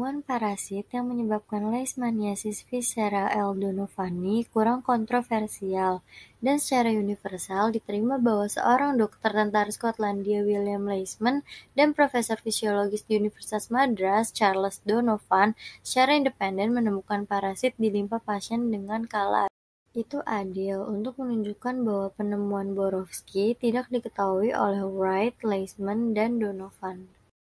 Penemuan parasit yang menyebabkan Leishmaniasis visceral L. donovani kurang kontroversial, dan secara universal diterima bahwa seorang dokter tentara Skotlandia William Leishman dan profesor fisiologis di Universitas Madras Charles Donovan secara independen menemukan parasit di limpa pasien dengan kala itu adil untuk menunjukkan bahwa penemuan Borowski tidak diketahui oleh Wright, Leishman, dan Donovan.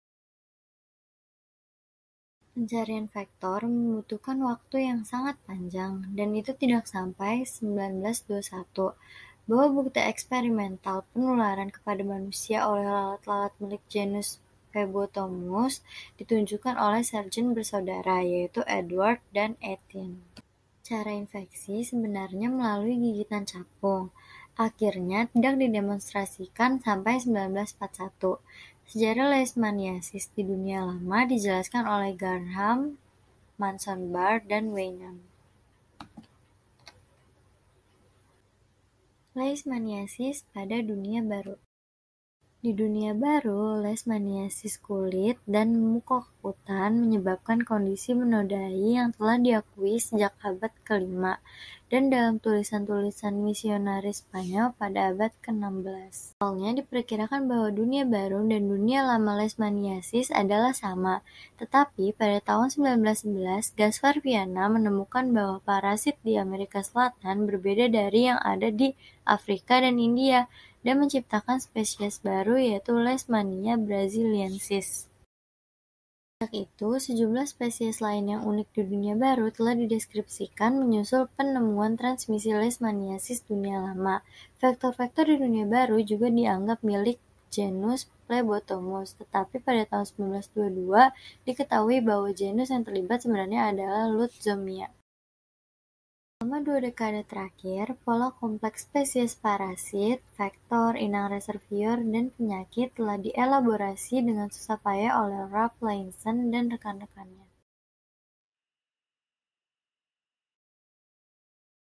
Pencarian vektor membutuhkan waktu yang sangat panjang, dan itu tidak sampai 1921, bahwa bukti eksperimental penularan kepada manusia oleh lalat-lalat milik genus Phebotomus ditunjukkan oleh sarjen bersaudara, yaitu Edward dan Etienne. Cara infeksi sebenarnya melalui gigitan capung. Akhirnya tidak didemonstrasikan sampai 1941. Sejarah Leishmaniasis di dunia lama dijelaskan oleh Garham, Manson-Barr, dan Weinand. Leishmaniasis pada dunia baru. Di dunia baru, leishmaniasis kulit dan mukokutan menyebabkan kondisi menodai yang telah diakui sejak abad ke-5 dan dalam tulisan-tulisan misionaris Spanyol pada abad ke-16. Awalnya diperkirakan bahwa dunia baru dan dunia lama leishmaniasis adalah sama, tetapi pada tahun 1911 Gaspar Viana menemukan bahwa parasit di Amerika Selatan berbeda dari yang ada di Afrika dan India, dan menciptakan spesies baru yaitu Leishmania brasiliensis. Sejak itu, sejumlah spesies lain yang unik di dunia baru telah dideskripsikan menyusul penemuan transmisi Leishmaniasis dunia lama. Vektor-vektor di dunia baru juga dianggap milik genus Plebotomus, tetapi pada tahun 1922 diketahui bahwa genus yang terlibat sebenarnya adalah Lutzomyia. Selama 2 dekade terakhir, pola kompleks spesies parasit, vektor, inang reservoir, dan penyakit telah dielaborasi dengan susah payah oleh Ralph Levinson dan rekan-rekannya.